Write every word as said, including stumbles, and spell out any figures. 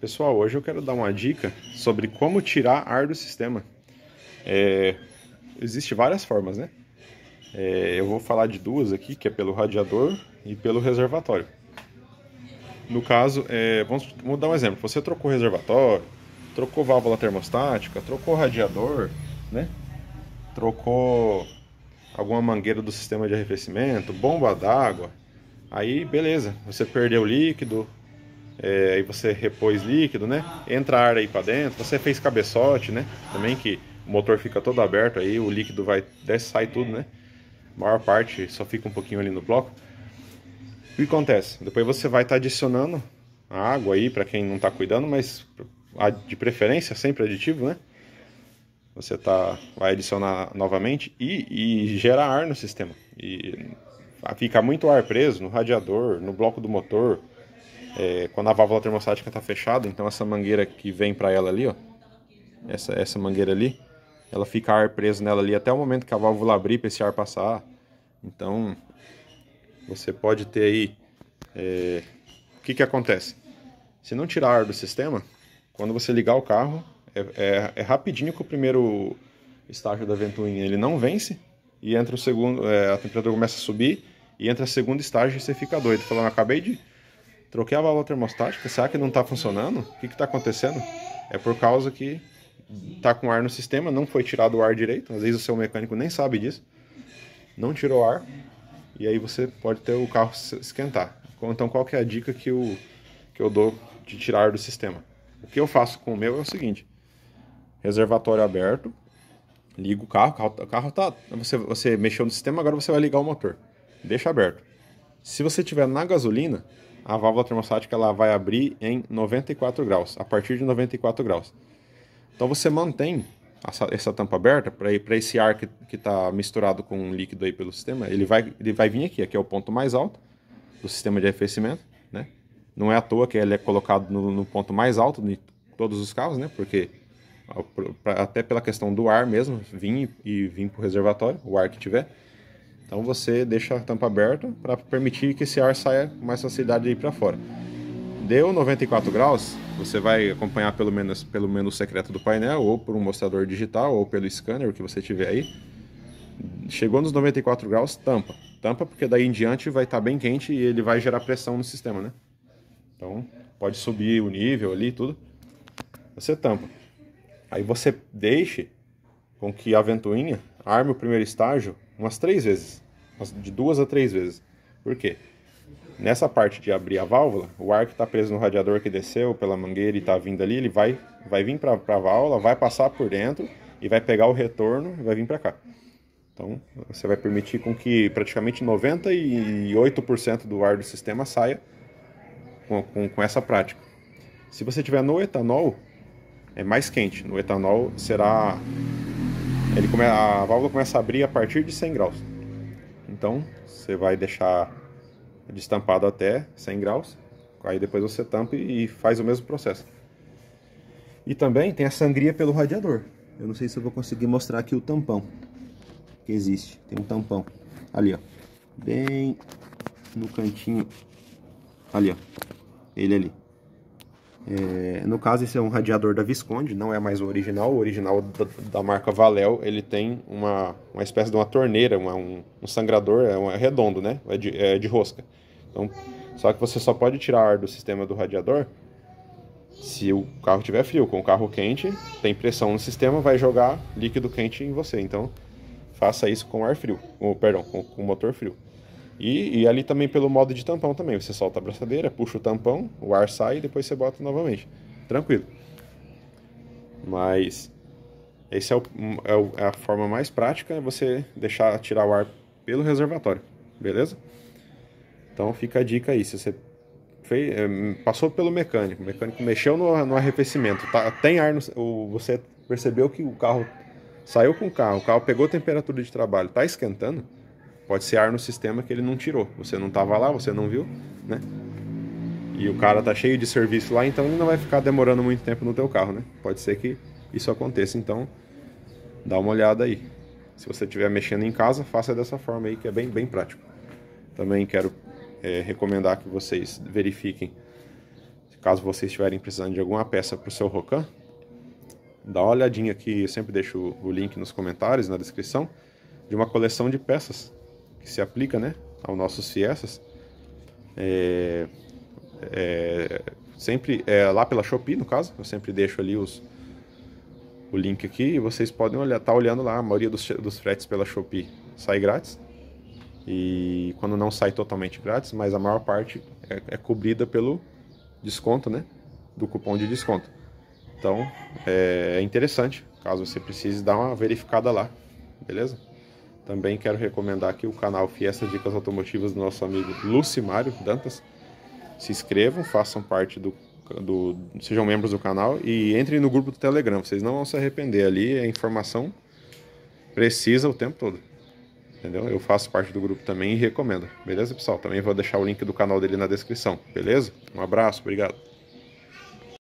Pessoal, hoje eu quero dar uma dica sobre como tirar ar do sistema. É, Existem várias formas, né? É, eu vou falar de duas aqui, que é pelo radiador e pelo reservatório. No caso, é, vamos, vamos dar um exemplo. Você trocou o reservatório, trocou válvula termostática, trocou radiador, né? Trocou alguma mangueira do sistema de arrefecimento, bomba d'água. Aí, beleza, você perdeu o líquido, é, aí você repôs líquido, né? Entra ar aí para dentro, você fez cabeçote, né? Também que o motor fica todo aberto aí, o líquido vai, desce, sai tudo, né? A maior parte só fica um pouquinho ali no bloco. O que acontece? Depois você vai estar tá adicionando a água aí para quem não está cuidando, mas de preferência sempre aditivo, né? Você tá, vai adicionar novamente e, e gera ar no sistema. E fica muito ar preso no radiador, no bloco do motor, é, quando a válvula termostática está fechada. Então essa mangueira que vem para ela ali, ó, essa, essa mangueira ali, ela fica ar preso nela ali até o momento que a válvula abrir para esse ar passar. Então você pode ter aí, é, o que que acontece? Se não tirar ar do sistema, quando você ligar o carro, é, é, é rapidinho que o primeiro estágio da ventoinha ele não vence, e entra o segundo, é, a temperatura começa a subir, e entra o segundo estágio e você fica doido, falando, acabei de troquei a válvula termostática, será que não está funcionando? O que está acontecendo? É por causa que está com ar no sistema, não foi tirado o ar direito, às vezes o seu mecânico nem sabe disso, não tirou ar, e aí você pode ter o carro esquentar. Então qual que é a dica que eu, que eu dou de tirar do sistema? O que eu faço com o meu é o seguinte: reservatório aberto, liga o carro, o carro tá, você, você mexeu no sistema, agora você vai ligar o motor, deixa aberto. Se você tiver na gasolina, a válvula termostática ela vai abrir em noventa e quatro graus, a partir de noventa e quatro graus. Então você mantém essa, essa tampa aberta para esse ar que está misturado com um líquido aí pelo sistema, ele vai, ele vai vir aqui, aqui é o ponto mais alto do sistema de arrefecimento, né? Não é à toa que ele é colocado no, no ponto mais alto de todos os carros, né? Porque até pela questão do ar mesmo, vir e vir para o reservatório, o ar que tiver. Então você deixa a tampa aberta para permitir que esse ar saia com mais facilidade aí para fora. Deu noventa e quatro graus, você vai acompanhar pelo menos pelo menu secreto do painel, ou por um mostrador digital, ou pelo scanner que você tiver aí. Chegou nos noventa e quatro graus, tampa. Tampa porque daí em diante vai estar bem quente e ele vai gerar pressão no sistema, né? Então pode subir o nível ali tudo. Você tampa. Aí você deixe com que a ventoinha arme o primeiro estágio umas três vezes, de duas a três vezes. Por quê? Nessa parte de abrir a válvula, o ar que está preso no radiador que desceu pela mangueira e está vindo ali, ele vai, vai vir para a válvula, vai passar por dentro e vai pegar o retorno e vai vir para cá. Então você vai permitir com que praticamente noventa e oito por cento do ar do sistema saia com, com, com essa prática. Se você tiver no etanol, é mais quente. No etanol será... Ele come... a válvula começa a abrir a partir de cem graus. Então você vai deixar destampado até cem graus. Aí depois você tampa e faz o mesmo processo. E também tem a sangria pelo radiador. Eu não sei se eu vou conseguir mostrar aqui o tampão que existe. Tem um tampão ali, ó, bem no cantinho ali, ó, ele ali. É, no caso, esse é um radiador da Visconde, não é mais o original. O original da, da marca Valel, ele tem uma, uma espécie de uma torneira, uma, um, um sangrador, é, um, é redondo, né? É de, é de rosca. Então, só que você só pode tirar ar do sistema do radiador se o carro estiver frio. Com o carro quente, tem pressão no sistema, vai jogar líquido quente em você. Então, faça isso com ar frio, com, perdão, com, com motor frio. E, e ali também pelo modo de tampão também, você solta a braçadeira, puxa o tampão, o ar sai e depois você bota novamente. Tranquilo. Mas essa é, o, é, o, é a forma mais prática, é você deixar tirar o ar pelo reservatório, beleza? Então fica a dica aí, se você fez, é, passou pelo mecânico, o mecânico mexeu no, no arrefecimento, tá, tem ar, no, o, você percebeu que o carro saiu com o carro, o carro pegou temperatura de trabalho, tá esquentando, pode ser ar no sistema que ele não tirou. Você não estava lá, você não viu, né? E o cara tá cheio de serviço lá, então ele não vai ficar demorando muito tempo no teu carro, né? Pode ser que isso aconteça, então dá uma olhada aí. Se você estiver mexendo em casa, faça dessa forma aí, que é bem, bem prático. Também quero é, recomendar que vocês verifiquem caso vocês estiverem precisando de alguma peça para o seu Rocan, dá uma olhadinha aqui, eu sempre deixo o link nos comentários, na descrição, de uma coleção de peças que se aplica, né, aos nossos Fiestas. É, é, sempre é lá pela Shopee, no caso, eu sempre deixo ali os, o link aqui e vocês podem olhar, tá olhando lá. A maioria dos, dos fretes pela Shopee sai grátis, e quando não sai totalmente grátis, mas a maior parte é, é cobrida pelo desconto, né, do cupom de desconto. Então é interessante, caso você precise dar uma verificada lá, beleza? Também quero recomendar aqui o canal Fiesta Dicas Automotivas do nosso amigo Lucimário Dantas. Se inscrevam, façam parte do, do... sejam membros do canal e entrem no grupo do Telegram. Vocês não vão se arrepender, ali é informação precisa o tempo todo. Entendeu? Eu faço parte do grupo também e recomendo. Beleza, pessoal? Também vou deixar o link do canal dele na descrição. Beleza? Um abraço, obrigado.